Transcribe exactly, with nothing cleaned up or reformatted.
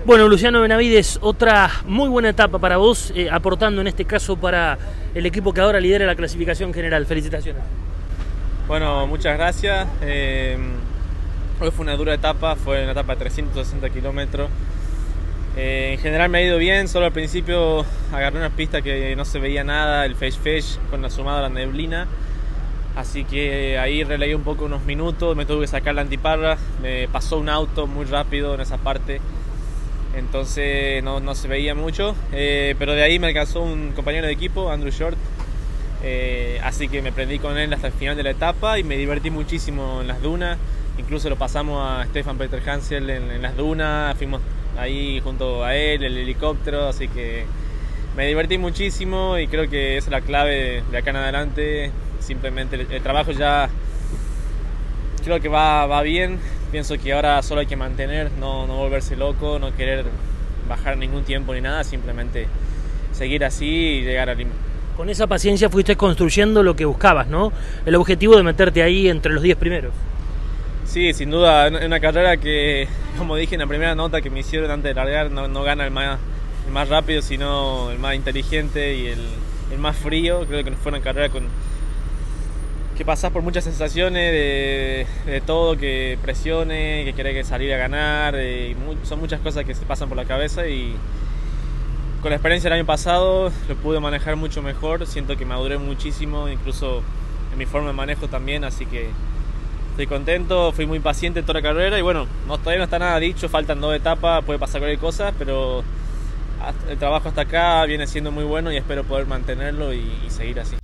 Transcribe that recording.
Bueno, Luciano Benavides, otra muy buena etapa para vos, eh, aportando en este caso para el equipo que ahora lidera la clasificación general. Felicitaciones. Bueno, muchas gracias. Eh, hoy fue una dura etapa, fue una etapa de trescientos sesenta kilómetros. Eh, en general me ha ido bien, solo al principio agarré una pista que no se veía nada, el Feix Feix con la sumada a la neblina. Así que ahí relegué un poco unos minutos, me tuve que sacar la antiparra, me pasó un auto muy rápido en esa parte. Entonces no, no se veía mucho, eh, pero de ahí me alcanzó un compañero de equipo, Andrew Short, eh, así que me prendí con él hasta el final de la etapa y me divertí muchísimo en las dunas. Incluso lo pasamos a Stefan Peter Hansel en, en las dunas, fuimos ahí junto a él, el helicóptero, así que me divertí muchísimo y creo que esa es la clave de acá en adelante. Simplemente el, el trabajo ya creo que va, va bien. Pienso que ahora solo hay que mantener, no, no volverse loco, no querer bajar ningún tiempo ni nada, simplemente seguir así y llegar al límite. Con esa paciencia fuiste construyendo lo que buscabas, ¿no? El objetivo de meterte ahí entre los diez primeros. Sí, sin duda, es una carrera que, como dije en la primera nota que me hicieron antes de largar, no, no gana el más, el más rápido, sino el más inteligente y el, el más frío. Creo que fue una carrera con que pasás por muchas sensaciones de, de todo, que presiones, que querés salir a ganar, y muy, son muchas cosas que se pasan por la cabeza y con la experiencia del año pasado lo pude manejar mucho mejor, siento que maduré muchísimo, incluso en mi forma de manejo también, así que estoy contento, fui muy paciente toda la carrera y bueno, no, todavía no está nada dicho, faltan dos etapas, puede pasar cualquier cosa, pero el trabajo hasta acá viene siendo muy bueno y espero poder mantenerlo y, y seguir así.